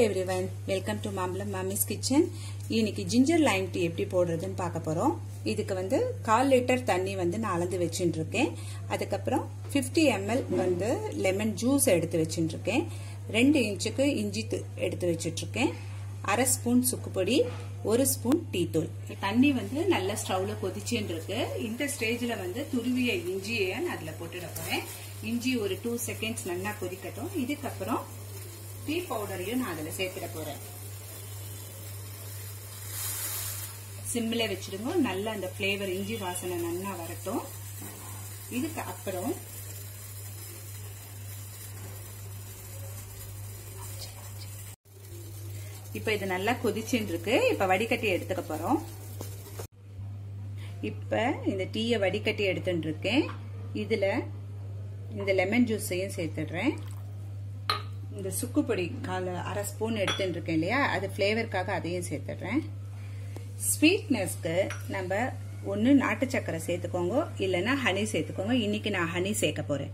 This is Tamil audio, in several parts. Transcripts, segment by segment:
everyone, welcome to Mommy's Kitchen. இன்னைக்கு ஜிஞ்சர் லைம் டீ எப்படி போடுறதுன்னு பார்க்க போறோம். இதுக்கு வந்து 1/4 லிட்டர் தண்ணி வந்து நான் அளந்து வெச்சிட்டு இருக்கேன். அதுக்கு அப்புறம் 50 ml வந்து லெமன் ஜூஸ் எடுத்து வெச்சிட்டு இருக்கேன். 2 இன்ச்சுக்கு இஞ்சி எடுத்து வெச்சிட்டு இருக்கேன். 1/2 ஸ்பூன் சுக்குப்பொடி, 1 ஸ்பூன் டீ தூள். தண்ணி வந்து நல்ல ஸ்டவ்ல கொதிச்சிட்டு இருக்கு. இந்த ஸ்டேஜ்ல வந்து துருவிய இஞ்சியை நான் அதுல போட்டுட போறேன். இஞ்சி ஒரு 2 செகண்ட்ஸ் நல்லா கொதிக்கட்டும். இதுக்கு அப்புறம் டீ பவுடரையும் நான் அதுல சேர்த்துட போறேன். சிம்ல வச்சிடுங்க. நல்ல அந்த ஃபிளேவர் இஞ்சி வாசனை நல்லா வரட்டும். இதுக்கு அப்புறம் இப்ப இது நல்லா கொதிச்சுட்டு இருக்கு. இப்ப வடிகட்டி எடுத்துக்க போறோம். இப்ப இந்த டீயை வடிகட்டி எடுத்துட்டு இருக்கேன். இதுல இந்த லெமன் ஜூஸையும் சேர்த்துடுறேன். இந்த சுக்குப்பொடி 1/2 ஸ்பூன் எடுத்துட்டு இருக்கேன் இல்லையா, அது ஃபிளேவருக்காக அதையும் சேர்த்துடுறேன். ஸ்வீட்னஸ்க்கு நம்ம ஒன்று நாட்டு சக்கரை சேர்த்துக்கோங்க, இல்லைன்னா ஹனி சேர்த்துக்கோங்க. இன்னைக்கு நான் ஹனி சேர்க்க போறேன்.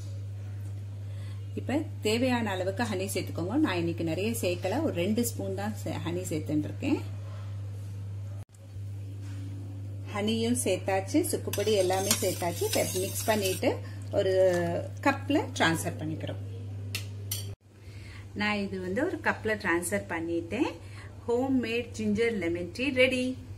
இப்ப தேவையான அளவுக்கு ஹனி சேர்த்துக்கோங்க. நான் இன்னைக்கு நிறைய சேர்க்கல, ஒரு 2 ஸ்பூன் தான் ஹனி சேர்த்துட்டு இருக்கேன். ஹனியும் சேர்த்தாச்சு, சுக்குப்பொடி எல்லாமே சேர்த்தாச்சு. மிக்ஸ் பண்ணிட்டு ஒரு கப்ல டிரான்ஸ்ஃபர் பண்ணிக்கிறோம். நான் இது வந்து ஒரு கப்ல டிரான்ஸ்ஃபர் பண்ணிட்டேன். Home made ginger lemon tea ready.